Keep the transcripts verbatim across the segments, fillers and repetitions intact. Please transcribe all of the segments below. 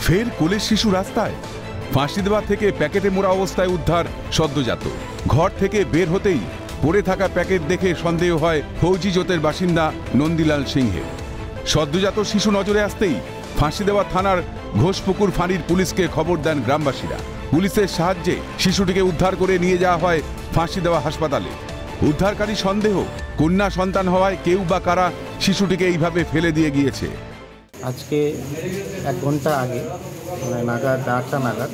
ফের কোলের শিশু রাস্তায়, ফাঁসি দেওয়া থেকে প্যাকেটে মোড়া অবস্থায় উদ্ধার সদ্যজাত। ঘর থেকে বের হতেই পড়ে থাকা প্যাকেট দেখে সন্দেহ হয় ফৌজি জোতের বাসিন্দা নন্দীলাল সিংহের। সদ্যজাত শিশু নজরে আসতেই ফাঁসি দেওয়া থানার ঘোষপুকুর ফাঁড়ির পুলিশকে খবর দেন গ্রামবাসীরা। পুলিশের সাহায্যে শিশুটিকে উদ্ধার করে নিয়ে যাওয়া হয় ফাঁসি দেওয়া হাসপাতালে। উদ্ধারকারী সন্দেহ কন্যা সন্তান হওয়ায় কেউ বা কারা শিশুটিকে এইভাবে ফেলে দিয়ে গিয়েছে। আজকে এক ঘন্টা আগে মানে নাগাদ আটটা নাগাদ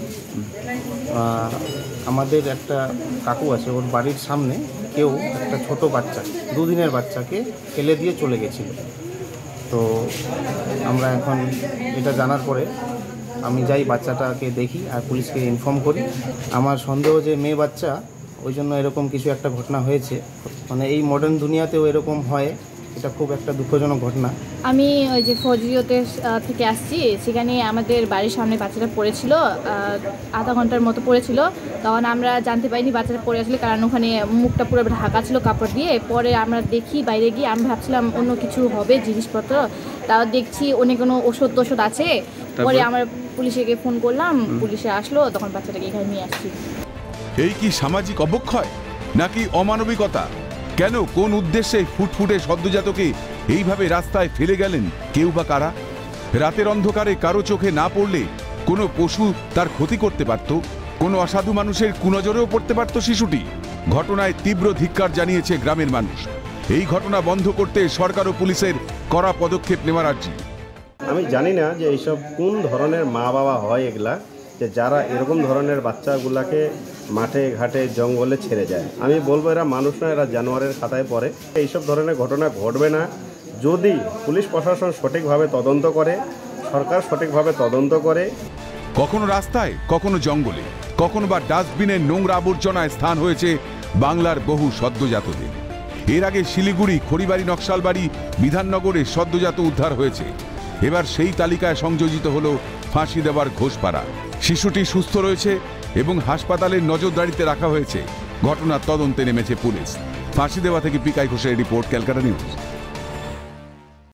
আমাদের একটা কাকু আছে, ওর বাড়ির সামনে কেউ একটা ছোট বাচ্চা দুদিনের বাচ্চাকে ফেলে দিয়ে চলে গেছিল। তো আমরা এখন এটা জানার পরে আমি যাই, বাচ্চাটাকে দেখি আর পুলিশকে ইনফর্ম করি। আমার সন্দেহ যে মেয়ে বাচ্চা, ওই জন্য এরকম কিছু একটা ঘটনা হয়েছে। মানে এই মডার্ন দুনিয়াতেও এরকম হয়, এটা খুব একটা দুঃখজনক ঘটনা। আমি ওই যে ফৌজিয়তে থেকে আসছি, সেখানে আমাদের বাড়ির সামনে বাচ্চাটা পড়েছিল, আধা ঘন্টার মতো পড়েছিল। তখন আমরা জানতে পারিনি বাচ্চাটা পড়ে আসলে, কারণ ওখানে মুখটা পুরো ঢাকা ছিল কাপড় দিয়ে। পরে আমরা দেখি বাইরে গিয়ে, আমি ভাবছিলাম অন্য কিছু হবে জিনিসপত্র, তাও দেখছি অনেক কোনো ওষুধ টষুধ আছে। পরে আমরা পুলিশকে ফোন করলাম, পুলিশে আসলো, তখন বাচ্চাটাকে এখানে নিয়ে আসছি। এই কি সামাজিক অবক্ষয় নাকি অমানবিকতা? কেন, কোন উদ্দেশ্যে ফুটফুটে সদ্যজাতকে এইভাবে রাস্তায় ফেলে গেলেন কেউ বা কারা? রাতের অন্ধকারে কারো চোখে না পড়লে কোনো পশু তার ক্ষতি করতে পারত, কোনো অসাধু মানুষের কুনজরেও পড়তে পারত শিশুটি। ঘটনায় তীব্র ধিক্কার জানিয়েছে গ্রামের মানুষ। এই ঘটনা বন্ধ করতে সরকার ও পুলিশের কড়া পদক্ষেপ নেওয়ার আর্জি। আমি জানি না যে এইসব কোন ধরনের মা বাবা হয় এগুলা, যে যারা এরকম ধরনের বাচ্চাগুলাকে মাঠে ঘাটে জঙ্গলে ছেড়ে যায়। আমি বলবো এরা মানুষ না, এরা জানোয়ারের খাতায় পড়ে। এইসব ধরনের ঘটনা ঘটবে না যদি পুলিশ প্রশাসন সঠিকভাবে তদন্ত করে, সরকার সঠিকভাবে তদন্ত করে। কখনো রাস্তায়, কখনো জঙ্গলে, কখনো বা ডাস্টবিনের নোংরা আবর্জনায় স্থান হয়েছে বাংলার বহু সদ্যজাতদের। এর আগে শিলিগুড়ি, খড়িবাড়ি, নকশালবাড়ি, বিধাননগরে সদ্যজাত উদ্ধার হয়েছে। এবার সেই তালিকায় সংযোজিত হলো ফাঁসি দেওয়ার ঘোষপাড়া। শিশুটি সুস্থ রয়েছে এবং হাসপাতালের নজরদারিতে রাখা হয়েছে। ঘটনার তদন্তে নেমেছে পুলিশ। ফাঁসি দেওয়া থেকে পিকাই ঘোষের রিপোর্ট, ক্যালকাটা নিউজ।